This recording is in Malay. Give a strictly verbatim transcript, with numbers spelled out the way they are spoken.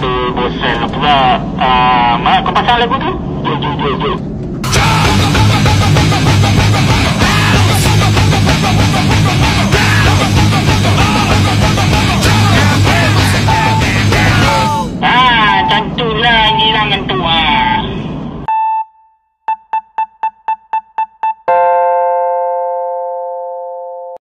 ada bosan pula. Ah, Mak, kau pasang lagu tu? Jom, jom, jom, jom.